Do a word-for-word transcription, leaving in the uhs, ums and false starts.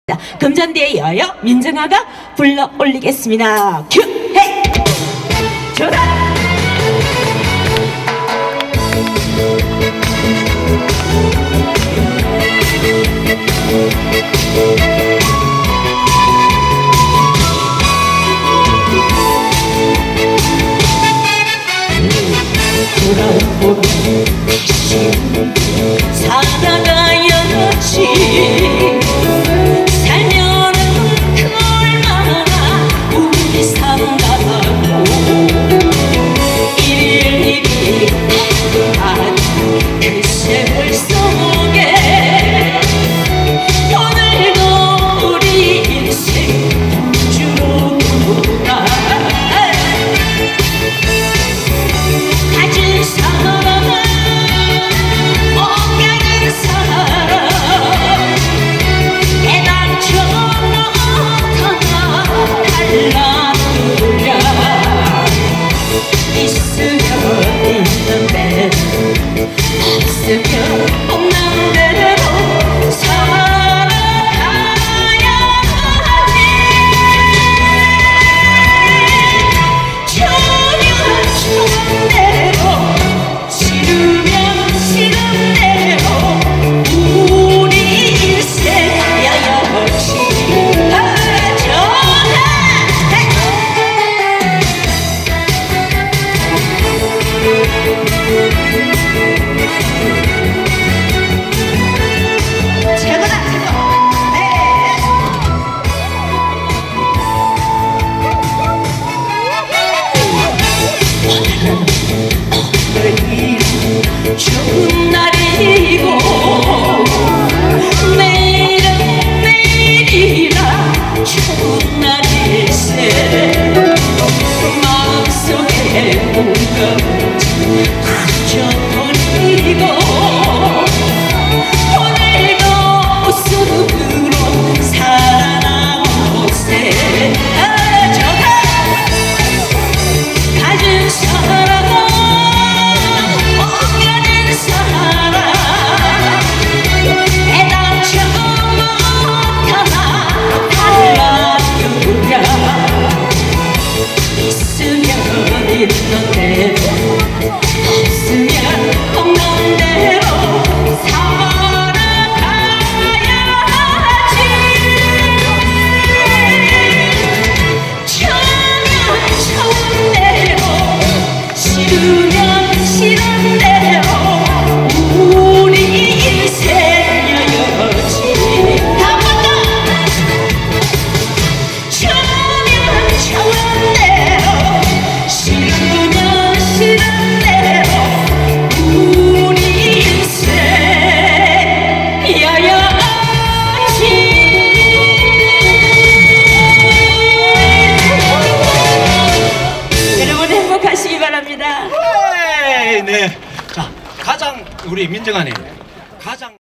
금잔디에 이어요 민정아가 불러 올리겠습니다. 큐! 헤이! 좋다! 돌아보니 살아가야지. 살면은 얼마나 우리 산다고 일일이 다 그 세월 속에 오늘도 우리 인생 주로 돌아. 가진 사람은 못 가진 사람 깨닫지 못하나 달라두랴. 있으면 있는데 없으면 없는 대로 살아가야 하지. 주면 주는 대로 싫으면 싫은 대로 우리 인생야 역시 좋은 날이고 내일은 내일이라 좋은 날일세. 마음속에 뭔가 잊어버리고 오늘도 웃음으로 살아나오세. 아, 좋다! 가진 사람은 있는 대로 없으면 없는 대로 살아가야지. 처면 처은 대로 싫으면 싫은 대로 우리 인생이어야지. 한 번 더! 처면 처은 대로 싫으면 싫은 대로 우리 인생이어야지. 여러분 행복하시기 바랍니다. 네, 네. 자, 가장 우리 민정아님 가장